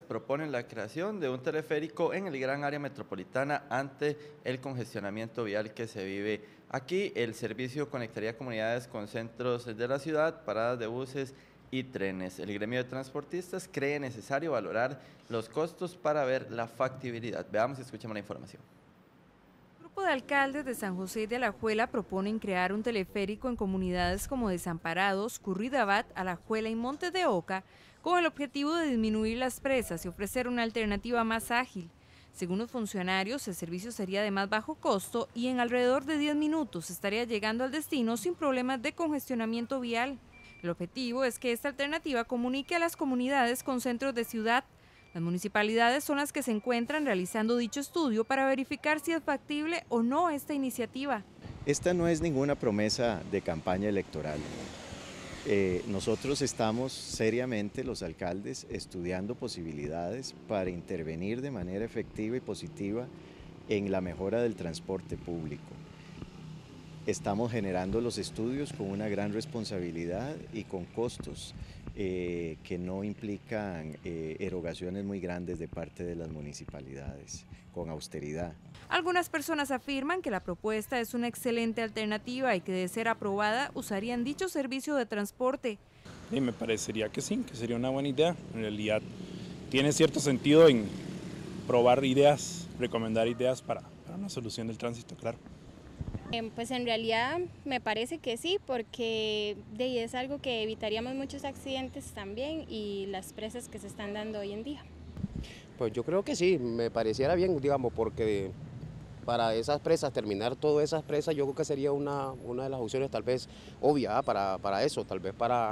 proponen la creación de un teleférico en el gran área metropolitana ante el congestionamiento vial que se vive aquí. El servicio conectaría comunidades con centros de la ciudad, paradas de buses y trenes. El gremio de transportistas cree necesario valorar los costos para ver la factibilidad. Veamos y escuchemos la información. El grupo de alcaldes de San José de Alajuela proponen crear un teleférico en comunidades como Desamparados, Curridabat, Alajuela y Montes de Oca, con el objetivo de disminuir las presas y ofrecer una alternativa más ágil. Según los funcionarios, el servicio sería de más bajo costo y en alrededor de 10 minutos estaría llegando al destino sin problemas de congestionamiento vial. El objetivo es que esta alternativa comunique a las comunidades con centros de ciudad. Las municipalidades son las que se encuentran realizando dicho estudio para verificar si es factible o no esta iniciativa. Esta no es ninguna promesa de campaña electoral. Nosotros estamos seriamente, los alcaldes, estudiando posibilidades para intervenir de manera efectiva y positiva en la mejora del transporte público. Estamos generando los estudios con una gran responsabilidad y con costos que no implican erogaciones muy grandes de parte de las municipalidades, con austeridad. Algunas personas afirman que la propuesta es una excelente alternativa y que de ser aprobada usarían dicho servicio de transporte. Y me parecería que sí, que sería una buena idea. En realidad tiene cierto sentido en probar ideas, recomendar ideas para una solución del tránsito, claro. Pues en realidad me parece que sí, porque es algo que evitaríamos muchos accidentes también y las presas que se están dando hoy en día. Pues yo creo que sí, me pareciera bien, digamos, porque para esas presas, terminar todas esas presas, yo creo que sería una de las opciones tal vez obvia para eso, tal vez para...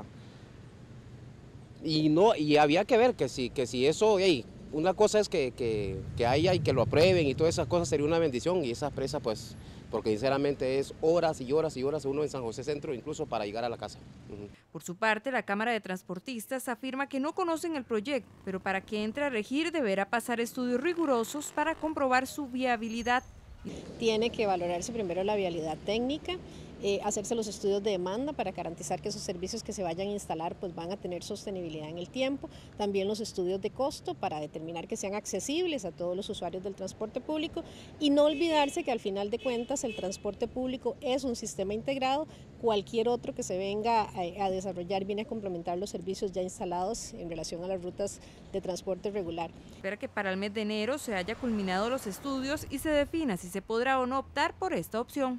Y había que ver que si eso, una cosa es que haya y que lo aprueben y todas esas cosas sería una bendición y esas presas pues... porque sinceramente es horas y horas y horas uno en San José Centro, incluso para llegar a la casa. Por su parte, la Cámara de Transportistas afirma que no conocen el proyecto, pero para que entre a regir deberá pasar estudios rigurosos para comprobar su viabilidad. Tiene que valorarse primero la viabilidad técnica, hacerse los estudios de demanda para garantizar que esos servicios que se vayan a instalar pues van a tener sostenibilidad en el tiempo, también los estudios de costo para determinar que sean accesibles a todos los usuarios del transporte público y no olvidarse que al final de cuentas el transporte público es un sistema integrado, cualquier otro que se venga a desarrollar viene a complementar los servicios ya instalados en relación a las rutas de transporte regular. Espera que para el mes de enero se haya culminado los estudios y se defina si se podrá o no optar por esta opción.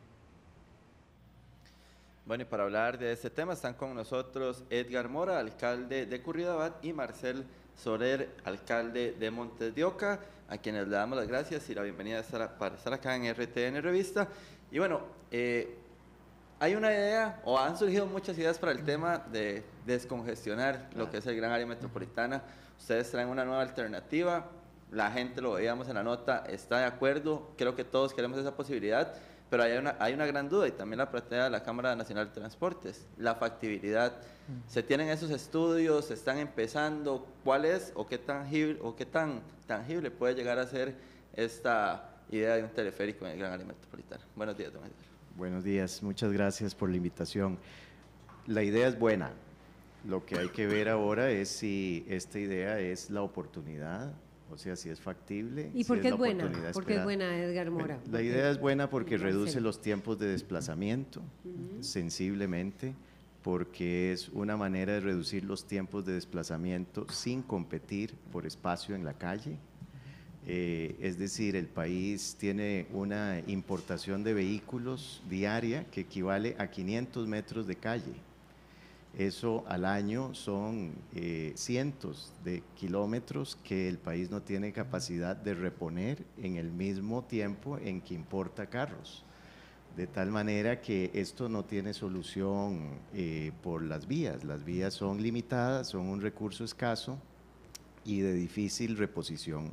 Bueno, y para hablar de este tema están con nosotros Edgar Mora, alcalde de Curridabat, y Marcel Soler, alcalde de Montes de Oca, a quienes le damos las gracias y la bienvenida para estar acá en RTN Revista. Y bueno, hay una idea, o han surgido muchas ideas para el tema de descongestionar lo que es el gran área metropolitana. Ustedes traen una nueva alternativa, la gente, lo veíamos en la nota, está de acuerdo, creo que todos queremos esa posibilidad, pero hay una gran duda y también la plantea la Cámara Nacional de Transportes, la factibilidad. ¿Se tienen esos estudios? ¿Se están empezando? ¿Cuál es o qué tan tangible puede llegar a ser esta idea de un teleférico en el gran área metropolitana? Buenos días, don Edgar. Buenos días, muchas gracias por la invitación. La idea es buena. Lo que hay que ver ahora es si esta idea es la oportunidad, o sea, si es factible. ¿Y por qué es buena? ¿Por qué es buena, Edgar Mora? La idea es buena porque reduce los tiempos de desplazamiento sensiblemente, porque es una manera de reducir los tiempos de desplazamiento sin competir por espacio en la calle. Es decir, el país tiene una importación de vehículos diaria que equivale a 500 metros de calle. Eso al año son cientos de kilómetros que el país no tiene capacidad de reponer en el mismo tiempo en que importa carros. De tal manera que esto no tiene solución por las vías son limitadas, son un recurso escaso y de difícil reposición.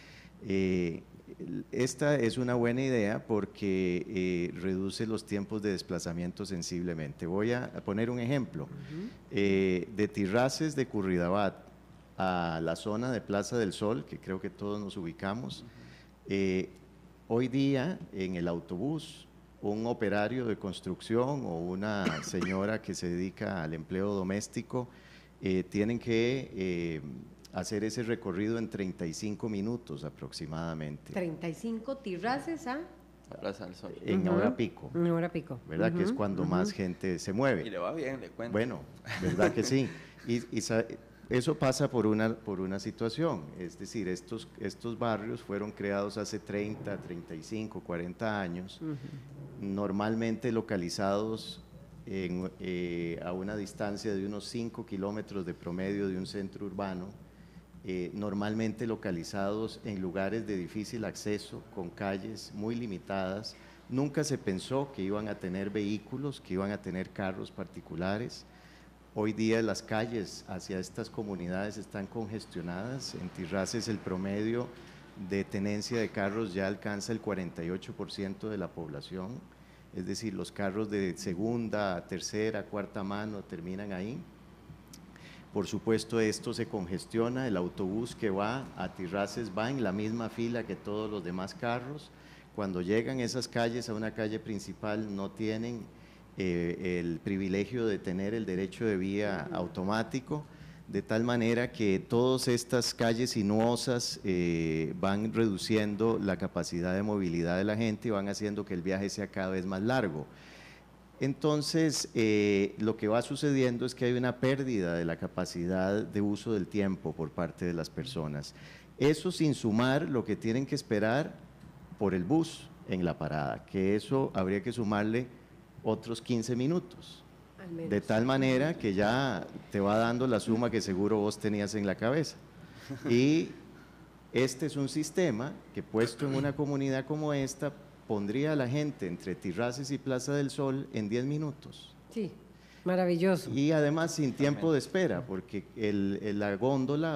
Esta es una buena idea porque reduce los tiempos de desplazamiento sensiblemente. Voy a poner un ejemplo. De Tirraces de Curridabat a la zona de Plaza del Sol, que creo que todos nos ubicamos, hoy día en el autobús, un operario de construcción o una señora que se dedica al empleo doméstico tienen que hacer ese recorrido en 35 minutos aproximadamente. 35 Tirraces a Plaza del Sol. En hora pico. En hora pico. ¿Verdad? Que es cuando más gente se mueve. Y le va bien, le cuento. Bueno, ¿verdad que sí? Y eso pasa por una situación, es decir, estos barrios fueron creados hace 30, 35, 40 años, normalmente localizados a una distancia de unos 5 kilómetros de promedio de un centro urbano, normalmente localizados en lugares de difícil acceso, con calles muy limitadas. Nunca se pensó que iban a tener vehículos, que iban a tener carros particulares. Hoy día las calles hacia estas comunidades están congestionadas. En Tirraces el promedio de tenencia de carros ya alcanza el 48% de la población, es decir, los carros de segunda, tercera, cuarta mano terminan ahí. Por supuesto, esto se congestiona, el autobús que va a Tirraces va en la misma fila que todos los demás carros. Cuando llegan esas calles a una calle principal no tienen el privilegio de tener el derecho de vía automático, de tal manera que todas estas calles sinuosas van reduciendo la capacidad de movilidad de la gente y van haciendo que el viaje sea cada vez más largo. Entonces, lo que va sucediendo es que hay una pérdida de la capacidad de uso del tiempo por parte de las personas. Eso sin sumar lo que tienen que esperar por el bus en la parada, que eso habría que sumarle otros 15 minutos, de tal manera que ya te va dando la suma que seguro vos tenías en la cabeza. Y este es un sistema que, puesto en una comunidad como esta, pondría a la gente entre Tirraces y Plaza del Sol en 10 minutos. Sí, maravilloso. Y además sin tiempo de espera, porque la góndola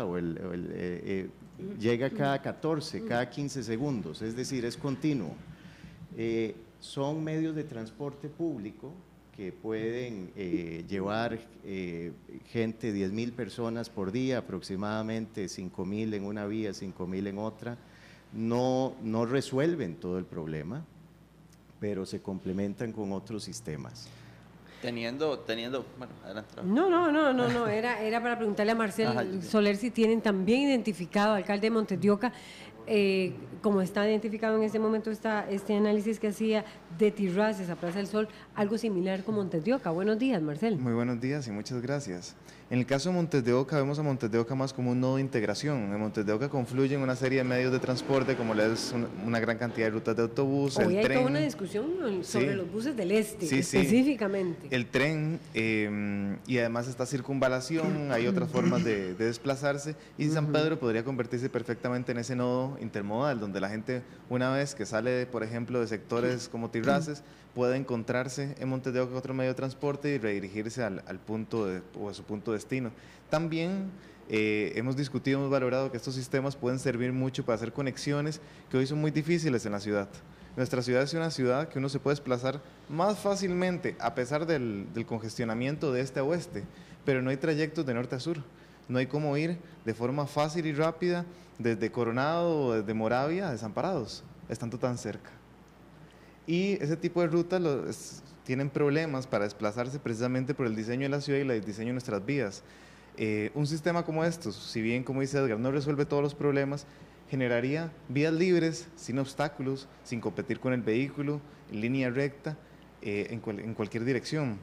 llega cada 14, cada 15 segundos, es decir, es continuo. Son medios de transporte público que pueden llevar gente, 10.000 personas por día, aproximadamente 5.000 en una vía, 5.000 en otra. No resuelven todo el problema, pero se complementan con otros sistemas. Bueno, adelante. No, era para preguntarle a Marcel Soler si tienen también identificado, alcalde de Montes de Oca, como está identificado en este momento este análisis que hacía de Tirraces a Plaza del Sol, algo similar con Montes de Oca. Buenos días, Marcel. Muy buenos días y muchas gracias. En el caso de Montes de Oca, vemos a Montes de Oca más como un nodo de integración. En Montes de Oca confluyen una serie de medios de transporte, como es una gran cantidad de rutas de autobús, Hoy el hay tren. toda una discusión sobre los buses del este, específicamente. El tren, y además esta circunvalación, hay otras formas de desplazarse, y San Pedro podría convertirse perfectamente en ese nodo intermodal, donde la gente, una vez que sale, por ejemplo, de sectores como Tirraces, puede encontrarse en Montes de Oca otro medio de transporte y redirigirse al punto o a su punto de destino. También hemos discutido, hemos valorado que estos sistemas pueden servir mucho para hacer conexiones que hoy son muy difíciles en la ciudad. Nuestra ciudad es una ciudad que uno se puede desplazar más fácilmente a pesar del congestionamiento de este a oeste, pero no hay trayectos de norte a sur. No hay cómo ir de forma fácil y rápida desde Coronado o desde Moravia a Desamparados, estando tan cerca. Y ese tipo de rutas tienen problemas para desplazarse precisamente por el diseño de la ciudad y el diseño de nuestras vías. Un sistema como estos, si bien, como dice Edgar, no resuelve todos los problemas, generaría vías libres, sin obstáculos, sin competir con el vehículo, en línea recta, en cualquier dirección.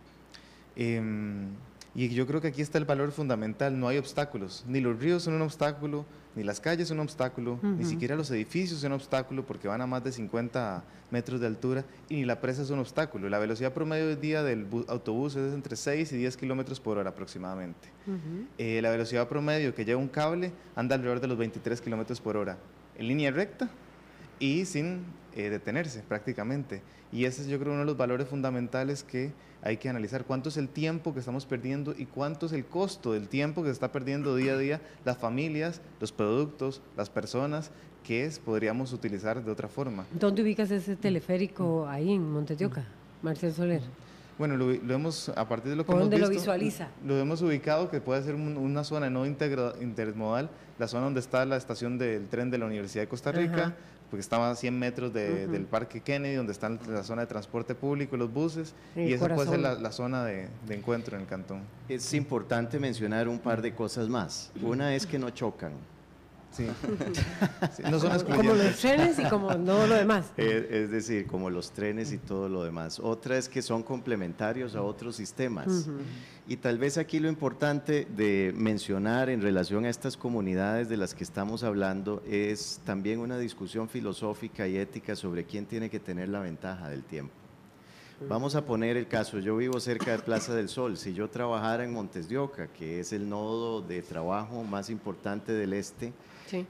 Y yo creo que aquí está el valor fundamental, no hay obstáculos, ni los ríos son un obstáculo, ni las calles son un obstáculo, ni siquiera los edificios son un obstáculo porque van a más de 50 metros de altura, y ni la presa es un obstáculo. La velocidad promedio del día del autobús es entre 6 y 10 kilómetros por hora aproximadamente. La velocidad promedio que lleva un cable anda alrededor de los 23 kilómetros por hora, en línea recta y sin detenerse prácticamente. Y ese es, yo creo, uno de los valores fundamentales que hay que analizar. ¿Cuánto es el tiempo que estamos perdiendo y cuánto es el costo del tiempo que se está perdiendo día a día las familias, los productos, las personas que podríamos utilizar de otra forma? ¿Dónde ubicas ese teleférico ahí en Montes de Oca, Marcel Soler? Bueno, lo hemos, a partir de lo que ¿Por hemos dónde visto, lo visualiza? lo hemos ubicado que puede ser una zona no intermodal, la zona donde está la estación del tren de la Universidad de Costa Rica, Ajá. porque estaba a 100 metros del Parque Kennedy, donde está la zona de transporte público y los buses, y esa puede ser la zona de encuentro en el cantón. Es importante mencionar un par de cosas más. Una es que no chocan. Sí. Sí, no son como los trenes y como todo lo demás. Es decir, como los trenes y todo lo demás. Otra es que son complementarios a otros sistemas. Y tal vez aquí lo importante de mencionar en relación a estas comunidades de las que estamos hablando es también una discusión filosófica y ética sobre quién tiene que tener la ventaja del tiempo. Vamos a poner el caso, yo vivo cerca de Plaza del Sol, si yo trabajara en Montes de Oca, que es el nodo de trabajo más importante del este, Sí.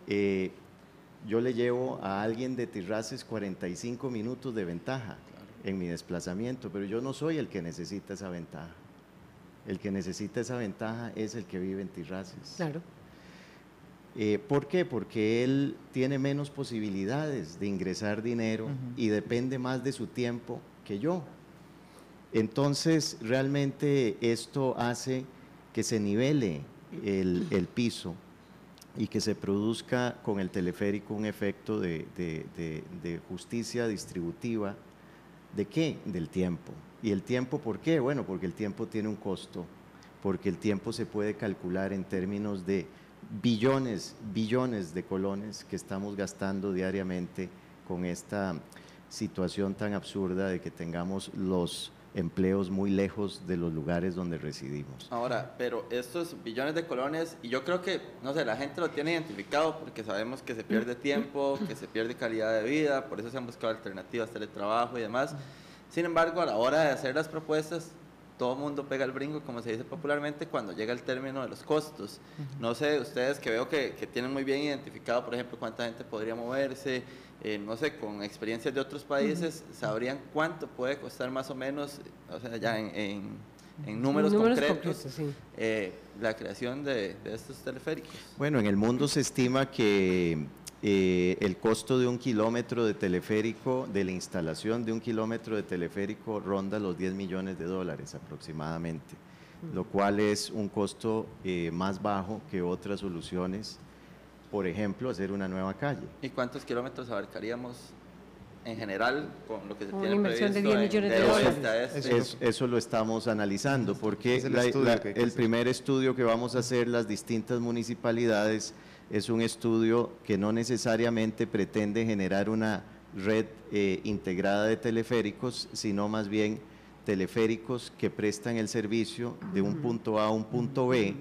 Yo le llevo a alguien de Tirraces 45 minutos de ventaja en mi desplazamiento, pero yo no soy el que necesita esa ventaja. El que necesita esa ventaja es el que vive en Tirraces. Claro. ¿Por qué? Porque él tiene menos posibilidades de ingresar dinero y depende más de su tiempo que yo. Entonces, realmente esto hace que se nivele el piso y que se produzca con el teleférico un efecto de justicia distributiva. ¿De qué? Del tiempo. ¿Y el tiempo por qué? Bueno, porque el tiempo tiene un costo, porque el tiempo se puede calcular en términos de billones de colones que estamos gastando diariamente con esta situación tan absurda de que tengamos los empleos muy lejos de los lugares donde residimos. Ahora, pero estos billones de colones, y yo creo que, no sé, la gente lo tiene identificado porque sabemos que se pierde tiempo, que se pierde calidad de vida, por eso se han buscado alternativas, teletrabajo y demás. Sin embargo, a la hora de hacer las propuestas, todo el mundo pega el brinco, como se dice popularmente, cuando llega el término de los costos. No sé, ustedes que veo que tienen muy bien identificado, por ejemplo, cuánta gente podría moverse, no sé, con experiencias de otros países, sabrían cuánto puede costar más o menos, o sea, ya en números concretos, sí. La creación de estos teleféricos. Bueno, en el mundo se estima que el costo de un kilómetro de teleférico, de la instalación de un kilómetro de teleférico, ronda los $10 millones aproximadamente, lo cual es un costo más bajo que otras soluciones, por ejemplo, hacer una nueva calle. ¿Y cuántos kilómetros abarcaríamos en general con lo que se Una tiene inversión previsto de $10 millones de oeste a este? Eso lo estamos analizando, porque el primer estudio que vamos a hacer las distintas municipalidades es un estudio que no necesariamente pretende generar una red integrada de teleféricos, sino más bien teleféricos que prestan el servicio de un punto A a un punto B,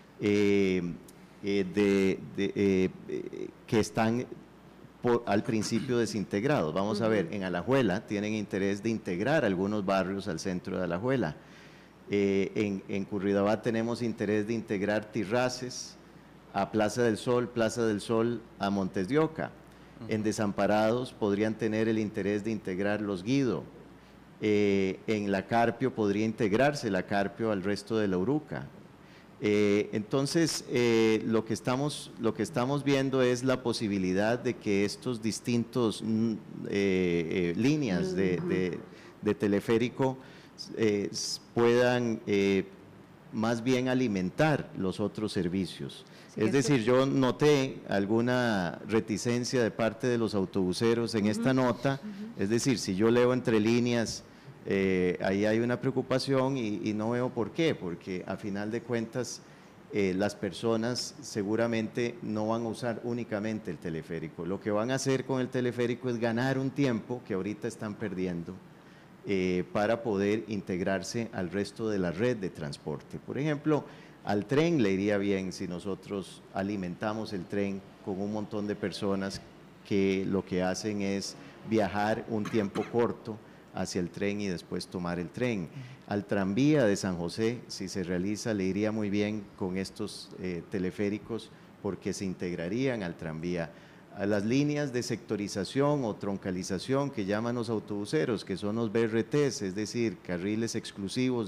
que están al principio desintegrados. Vamos a ver, en Alajuela tienen interés de integrar algunos barrios al centro de Alajuela. En Curridabat tenemos interés de integrar Tirraces a Plaza del Sol a Montes de Oca. En Desamparados podrían tener el interés de integrar Los Guido. En La Carpio podría integrarse La Carpio al resto de La Uruca. Entonces, lo que estamos viendo es la posibilidad de que estos distintos líneas de teleférico puedan más bien alimentar los otros servicios. Es decir, yo noté alguna reticencia de parte de los autobuseros en esta nota, es decir, si yo leo entre líneas, ahí hay una preocupación y no veo por qué, porque a final de cuentas las personas seguramente no van a usar únicamente el teleférico. Lo que van a hacer con el teleférico es ganar un tiempo que ahorita están perdiendo para poder integrarse al resto de la red de transporte. Por ejemplo, al tren le iría bien si nosotros alimentamos el tren con un montón de personas que lo que hacen es viajar un tiempo corto hacia el tren y después tomar el tren. Al tranvía de San José, si se realiza, le iría muy bien con estos teleféricos porque se integrarían al tranvía. A las líneas de sectorización o troncalización que llaman los autobuseros, que son los BRTs, es decir, carriles exclusivos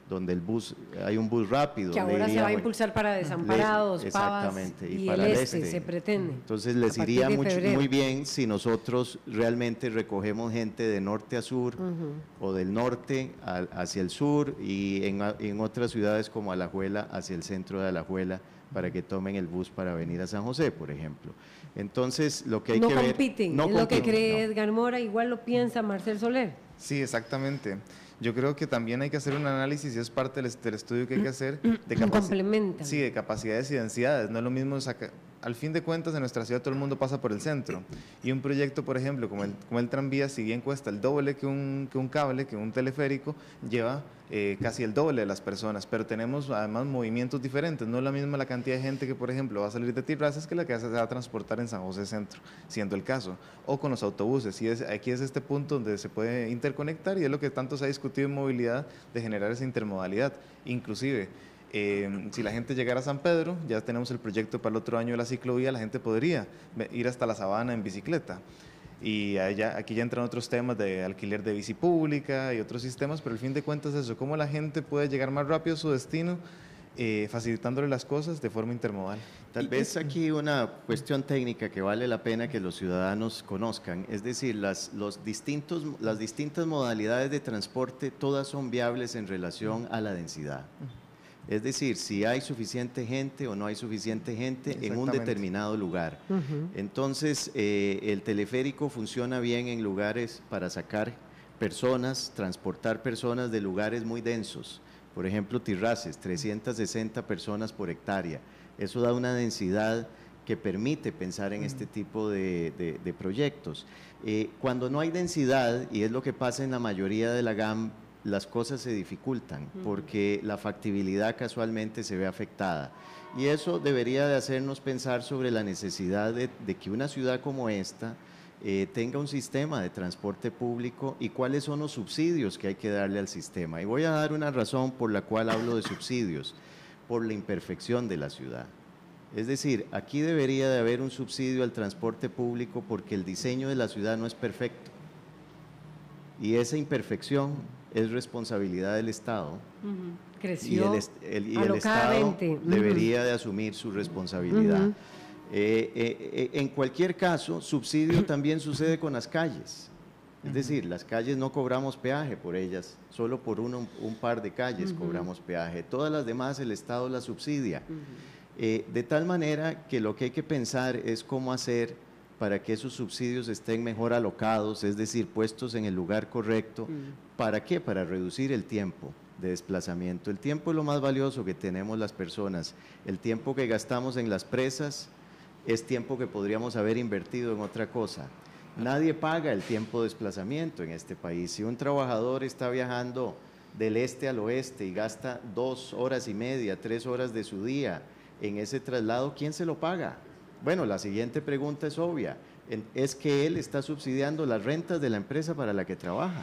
donde hay un bus rápido. Que ahora se va a impulsar para Desamparados, Pavas y para el este, se pretende. Entonces les iría muy bien si nosotros realmente recogemos gente de norte a sur o del norte hacia el sur y en otras ciudades como Alajuela hacia el centro de Alajuela para que tomen el bus para venir a San José, por ejemplo. Entonces lo que hay que ver… No compiten, es lo que cree Edgar Mora, igual lo piensa Marcel Soler. Sí, exactamente. Yo creo que también hay que hacer un análisis y es parte del estudio que hay que hacer de capacidades y densidades. No es lo mismo al fin de cuentas en nuestra ciudad todo el mundo pasa por el centro y un proyecto, por ejemplo, como el tranvía, si bien cuesta el doble que un cable, que un teleférico, lleva casi el doble de las personas, pero tenemos además movimientos diferentes. No es la misma la cantidad de gente que, por ejemplo, va a salir de Tirrazas que la que se va a transportar en San José Centro, siendo el caso, o con los autobuses. Y aquí es este punto donde se puede interconectar y es lo que tanto se ha discutido en movilidad, de generar esa intermodalidad. Inclusive, si la gente llegara a San Pedro, ya tenemos el proyecto para el otro año de la ciclovía, la gente podría ir hasta la Sabana en bicicleta. Y aquí ya entran otros temas de alquiler de bici pública y otros sistemas, pero al fin de cuentas eso, cómo la gente puede llegar más rápido a su destino, facilitándole las cosas de forma intermodal. Tal vez aquí una cuestión técnica que vale la pena que los ciudadanos conozcan, es decir, las distintas modalidades de transporte, todas son viables en relación a la densidad. Es decir, si hay suficiente gente o no hay suficiente gente en un determinado lugar. Entonces, el teleférico funciona bien en lugares para sacar personas, transportar personas de lugares muy densos. Por ejemplo, Tirraces, 360 personas por hectárea. Eso da una densidad que permite pensar en este tipo de proyectos. Cuando no hay densidad, y es lo que pasa en la mayoría de la GAM, las cosas se dificultan porque la factibilidad casualmente se ve afectada. Y eso debería de hacernos pensar sobre la necesidad de que una ciudad como esta tenga un sistema de transporte público y cuáles son los subsidios que hay que darle al sistema. Y voy a dar una razón por la cual hablo de subsidios, por la imperfección de la ciudad. Es decir, aquí debería de haber un subsidio al transporte público porque el diseño de la ciudad no es perfecto. Y esa imperfección es responsabilidad del Estado. Creció y el Estado debería de asumir su responsabilidad. En cualquier caso, subsidio también sucede con las calles. Es decir, las calles no cobramos peaje por ellas, solo por un par de calles cobramos peaje. Todas las demás el Estado las subsidia. De tal manera que lo que hay que pensar es cómo hacer para que esos subsidios estén mejor alocados, es decir, puestos en el lugar correcto. ¿Para qué? Para reducir el tiempo de desplazamiento. El tiempo es lo más valioso que tenemos las personas. El tiempo que gastamos en las presas es tiempo que podríamos haber invertido en otra cosa. Nadie paga el tiempo de desplazamiento en este país. Si un trabajador está viajando del este al oeste y gasta 2 horas y media, 3 horas de su día en ese traslado, ¿quién se lo paga? Bueno, la siguiente pregunta es obvia, es que él está subsidiando las rentas de la empresa para la que trabaja.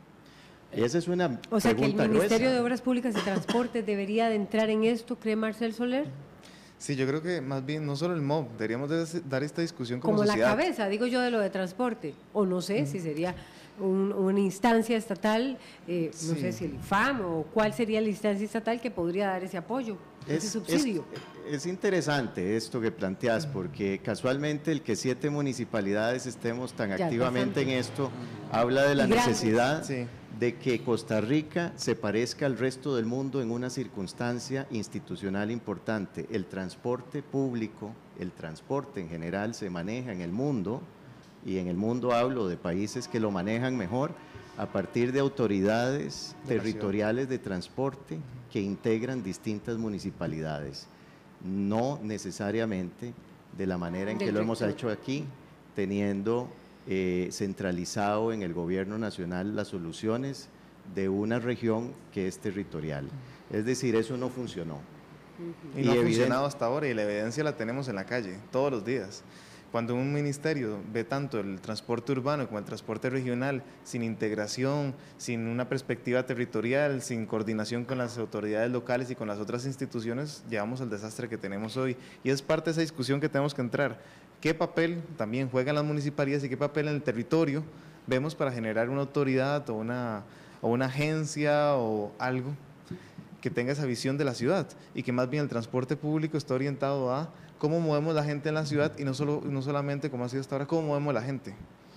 Y esa es una pregunta. O sea, que el Ministerio gruesa. de Obras Públicas y Transporte debería de entrar en esto, ¿cree Marcel Soler? Sí, yo creo que más bien, no solo el MOB, deberíamos dar esta discusión como sociedad. sociedad. La cabeza, digo yo, de lo de transporte, o no sé si sería una instancia estatal, no sé si el IFAM o cuál sería la instancia estatal que podría dar ese apoyo, ese subsidio. Es interesante esto que planteas, porque casualmente el que 7 municipalidades estemos tan activamente en esto, habla de la necesidad de que Costa Rica se parezca al resto del mundo en una circunstancia institucional importante. El transporte público, el transporte en general se maneja en el mundo, y en el mundo hablo de países que lo manejan mejor, a partir de autoridades territoriales de transporte que integran distintas municipalidades. No necesariamente de la manera en que lo hemos hecho aquí, teniendo centralizado en el gobierno nacional las soluciones de una región que es territorial. Es decir, eso no funcionó. Y no ha funcionado hasta ahora, y la evidencia la tenemos en la calle, todos los días. Cuando un ministerio ve tanto el transporte urbano como el transporte regional sin integración, sin una perspectiva territorial, sin coordinación con las autoridades locales y con las otras instituciones, llevamos al desastre que tenemos hoy. Y es parte de esa discusión que tenemos que entrar. ¿Qué papel también juegan las municipalidades y qué papel en el territorio vemos para generar una autoridad o una agencia o algo que tenga esa visión de la ciudad y que más bien el transporte público está orientado a cómo movemos la gente en la ciudad y no solamente como ha sido hasta ahora, cómo movemos la gente.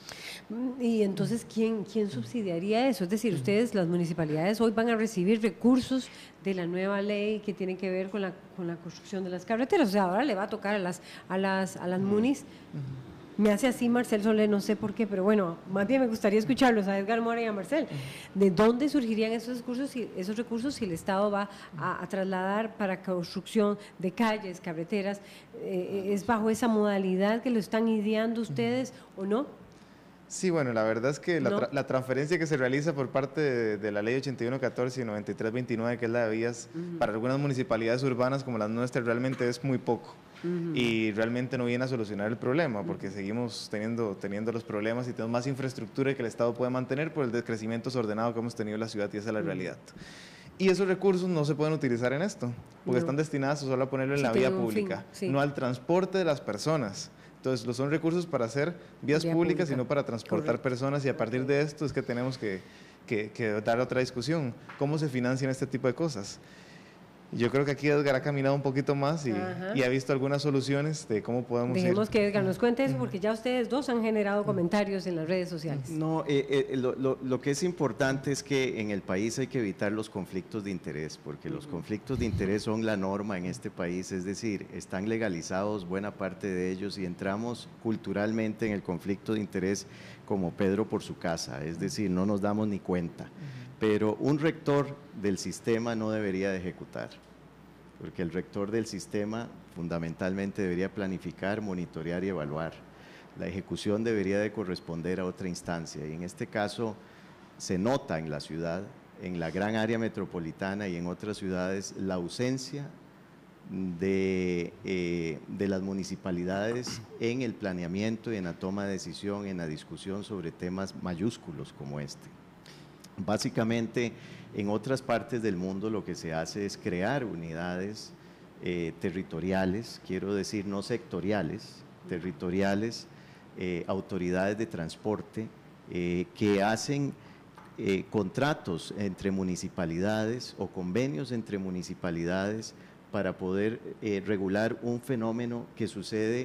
Y entonces, ¿quién subsidiaría eso? Es decir, ustedes, las municipalidades, hoy van a recibir recursos de la nueva ley que tiene que ver con la construcción de las carreteras. O sea, ahora le va a tocar a las munis. Me hace así Marcel Soler, no sé por qué, pero bueno, más bien me gustaría escucharlos a Edgar Mora y a Marcel. ¿De dónde surgirían esos recursos si el Estado va a trasladar para construcción de calles, carreteras? ¿Es bajo esa modalidad que lo están ideando ustedes o no? Sí, bueno, la verdad es que la transferencia que se realiza por parte de la ley 8114 y 9329, que es la de vías, para algunas municipalidades urbanas como las nuestras, realmente es muy poco. Y realmente no viene a solucionar el problema, porque seguimos teniendo los problemas y tenemos más infraestructura que el Estado puede mantener por el decrecimiento desordenado que hemos tenido en la ciudad, y esa es la realidad. Y esos recursos no se pueden utilizar en esto, porque están destinados solo a ponerlo en la vía pública, no al transporte de las personas. Entonces, son recursos para hacer vías públicas y no para transportar personas, y a partir de esto es que tenemos que dar otra discusión. ¿Cómo se financian este tipo de cosas? Yo creo que aquí Edgar ha caminado un poquito más y ha visto algunas soluciones de cómo podemos Dejemos que Edgar nos cuente eso, porque ya ustedes dos han generado comentarios en las redes sociales. No, lo que es importante es que en el país hay que evitar los conflictos de interés, porque los conflictos de interés son la norma en este país, es decir, están legalizados buena parte de ellos y entramos culturalmente en el conflicto de interés como Pedro por su casa, es decir, no nos damos ni cuenta. Pero un rector del sistema no debería de ejecutar, porque el rector del sistema fundamentalmente debería planificar, monitorear y evaluar. La ejecución debería de corresponder a otra instancia, y en este caso se nota en la ciudad, en la gran área metropolitana y en otras ciudades, la ausencia de las municipalidades en el planeamiento y en la toma de decisión, en la discusión sobre temas mayúsculos como este. Básicamente, en otras partes del mundo lo que se hace es crear unidades territoriales, quiero decir no sectoriales, territoriales, autoridades de transporte que hacen contratos entre municipalidades o convenios entre municipalidades para poder regular un fenómeno que sucede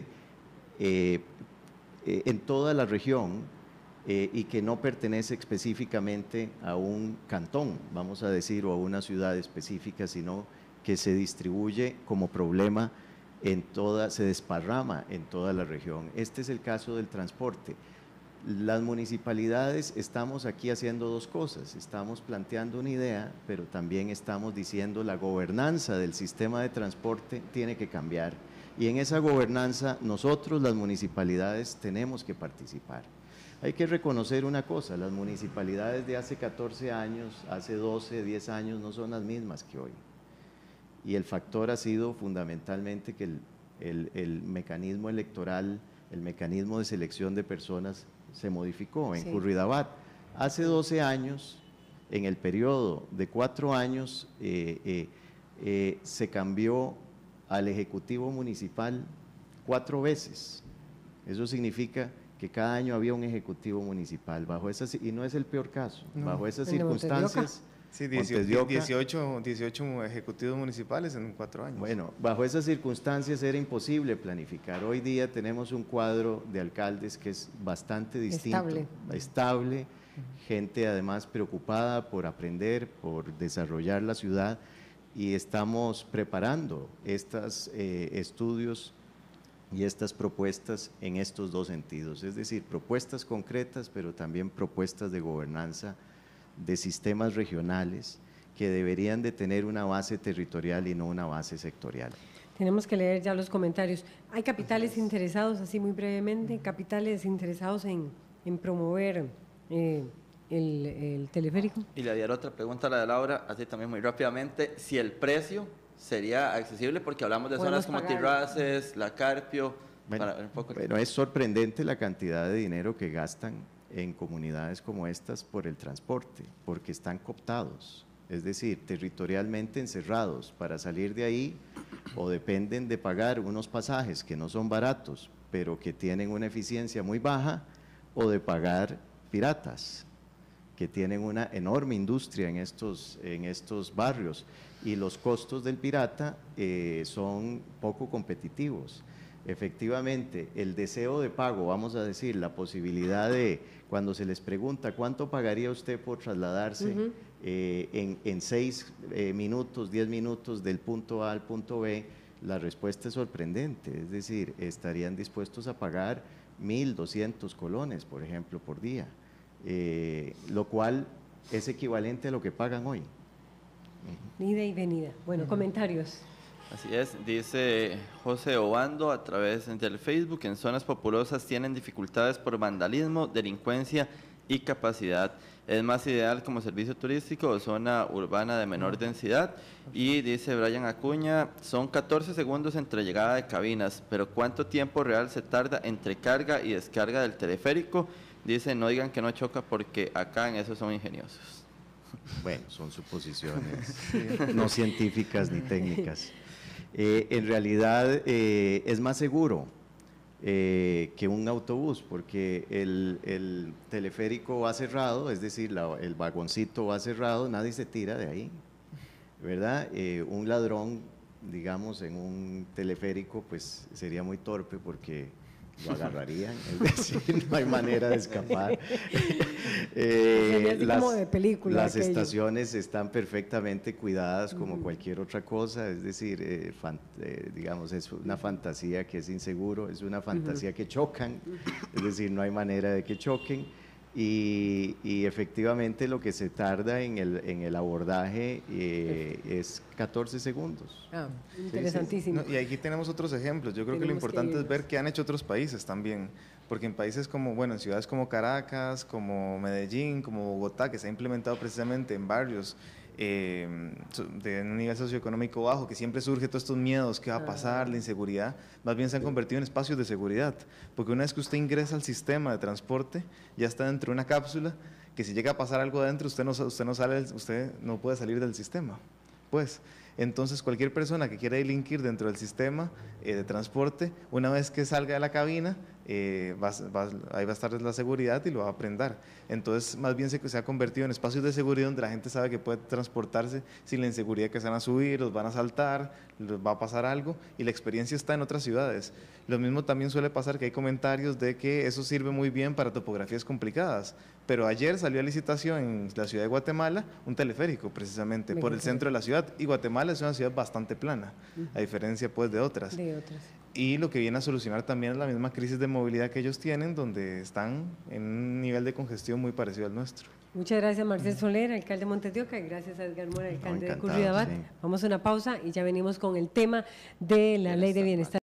en toda la región, y que no pertenece específicamente a un cantón, vamos a decir, o a una ciudad específica, sino que se distribuye como problema se desparrama en toda la región. Este es el caso del transporte. Las municipalidades estamos aquí haciendo dos cosas, estamos planteando una idea, pero también estamos diciendo la gobernanza del sistema de transporte tiene que cambiar, y en esa gobernanza nosotros, las municipalidades, tenemos que participar. Hay que reconocer una cosa, las municipalidades de hace 14 años, hace 12, 10 años no son las mismas que hoy. Y el factor ha sido fundamentalmente que el mecanismo electoral, el mecanismo de selección de personas se modificó en Curridabat. Hace 12 años, en el periodo de 4 años, se cambió al Ejecutivo Municipal 4 veces. Eso significa que cada año había un ejecutivo municipal, y no es el peor caso, bajo esas circunstancias. Sí, 18 ejecutivos municipales en 4 años. Bueno, bajo esas circunstancias era imposible planificar. Hoy día tenemos un cuadro de alcaldes que es bastante distinto, estable, gente además preocupada por aprender, por desarrollar la ciudad, y estamos preparando estos estudios y estas propuestas en estos dos sentidos, es decir, propuestas concretas, pero también propuestas de gobernanza de sistemas regionales que deberían de tener una base territorial y no una base sectorial. Tenemos que leer ya los comentarios. ¿Hay capitales interesados, así muy brevemente, capitales interesados en promover el teleférico? Y le haría otra pregunta a la de Laura, así también muy rápidamente, si el precio sería accesible, porque hablamos de zonas como Tirraces, La Carpio. Bueno, es sorprendente la cantidad de dinero que gastan en comunidades como estas por el transporte, porque están cooptados, es decir, territorialmente encerrados. Para salir de ahí, o dependen de pagar unos pasajes que no son baratos, pero que tienen una eficiencia muy baja, o de pagar piratas, que tienen una enorme industria en estos barrios. y los costos del pirata son poco competitivos. Efectivamente, el deseo de pago, vamos a decir, la posibilidad de, cuando se les pregunta cuánto pagaría usted por trasladarse en 6 minutos, 10 minutos del punto A al punto B, la respuesta es sorprendente, es decir, estarían dispuestos a pagar 1.200 colones, por ejemplo, por día, lo cual es equivalente a lo que pagan hoy. Ida y venida. Bueno, comentarios. Así es, dice José Obando a través del Facebook, en zonas populosas tienen dificultades por vandalismo, delincuencia y capacidad. Es más ideal como servicio turístico o zona urbana de menor densidad. Y dice Brian Acuña, son 14 segundos entre llegada de cabinas, pero ¿cuánto tiempo real se tarda entre carga y descarga del teleférico? Dice, no digan que no choca porque acá en eso son ingeniosos. Bueno, son suposiciones no científicas ni técnicas. En realidad es más seguro que un autobús, porque el teleférico va cerrado, es decir, el vagoncito va cerrado, nadie se tira de ahí, ¿verdad? Un ladrón, digamos, en un teleférico, pues sería muy torpe porque lo agarrarían, es decir, no hay manera de escapar. Como de película, las estaciones están perfectamente cuidadas como cualquier otra cosa, es decir, digamos, es una fantasía que es inseguro, es una fantasía que chocan, es decir, no hay manera de que choquen. Y efectivamente lo que se tarda en el abordaje es 14 segundos. Interesantísimo. Sí. No, y aquí tenemos otros ejemplos. Yo creo que lo importante es ver qué han hecho otros países también, porque en países como, bueno, en ciudades como Caracas, como Medellín, como Bogotá, que se ha implementado precisamente en barrios de un nivel socioeconómico bajo, que siempre surge todos estos miedos, qué va a pasar, la inseguridad, más bien se han convertido en espacios de seguridad, porque una vez que usted ingresa al sistema de transporte, ya está dentro de una cápsula, que si llega a pasar algo adentro, usted no puede salir del sistema, pues. Entonces, cualquier persona que quiera delinquir dentro del sistema de transporte, una vez que salga de la cabina, ahí va a estar la seguridad y lo va a prender. Entonces, más bien se ha convertido en espacios de seguridad donde la gente sabe que puede transportarse sin la inseguridad que se van a subir, los van a asaltar, les va a pasar algo, y la experiencia está en otras ciudades. Lo mismo también suele pasar que hay comentarios de que eso sirve muy bien para topografías complicadas, pero ayer salió a licitación en la ciudad de Guatemala un teleférico precisamente por el centro de la ciudad, y Guatemala es una ciudad bastante plana, a diferencia pues de otras. Y lo que viene a solucionar también es la misma crisis de movilidad que ellos tienen, donde están en un nivel de congestión muy parecido al nuestro. Muchas gracias, Marcel Soler, alcalde de Montes de Oca, y gracias a Edgar Mora, alcalde de Curridabat. Vamos a una pausa y ya venimos con el tema de la Ley de Bienestar.